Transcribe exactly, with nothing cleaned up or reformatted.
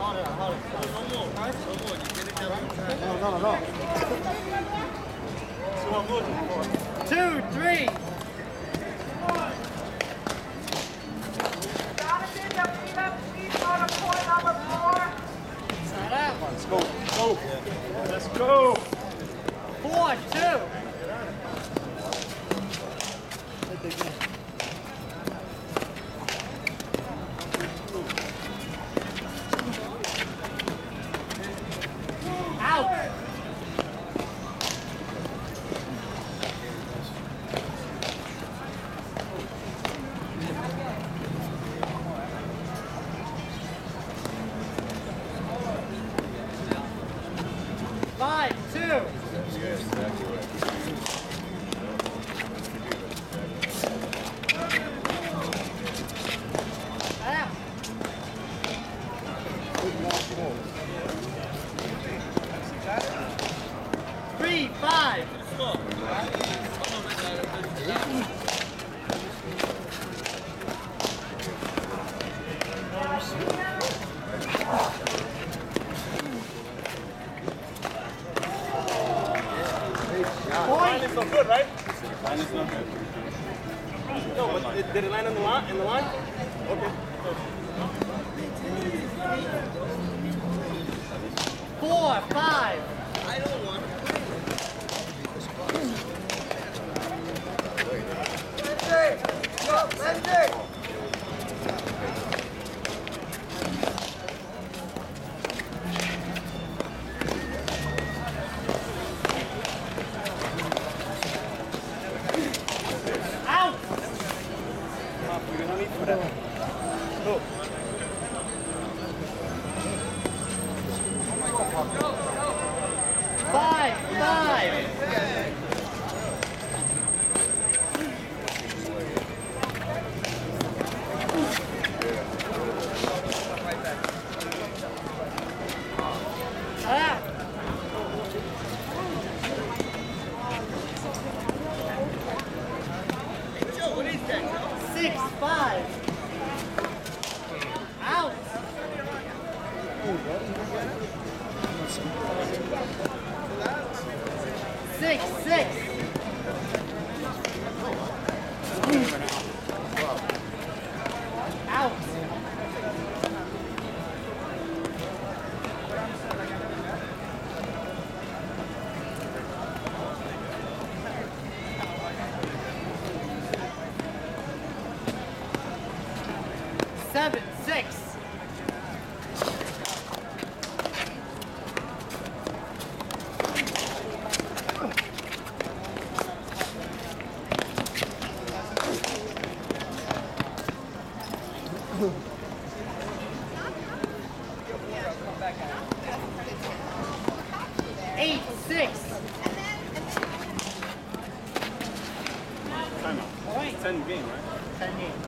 No, no, no. Two, three. Let's go. Go. Let's go. Four, two. Out. Five, two. Out. Three, five. Line is so good, right? Line is not good. No, but did, did it land in the line? In the line? Okay. Four, five. I don't want. Out. We don't need for that. Go. Five, five. Out. Joe, what is that, Joe? Six, five. Out. Six, six. Out. Seven, six. Eight, six. Timeout. All right. Ten game, right? Ten games.